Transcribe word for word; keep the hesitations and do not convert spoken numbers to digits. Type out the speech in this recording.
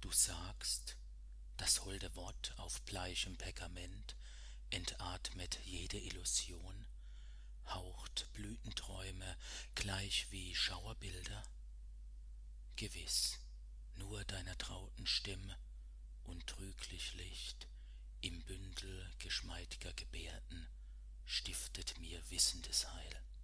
Du sagst, das holde Wort auf bleichem Pergament entatmet jede Illusion, haucht Blütenträume gleich wie Schauerbilder? Gewiss, nur deiner trauten Stimme untrüglich Licht im Bündel geschmeid'ger Gebärden stiftet mir wissendes Heil.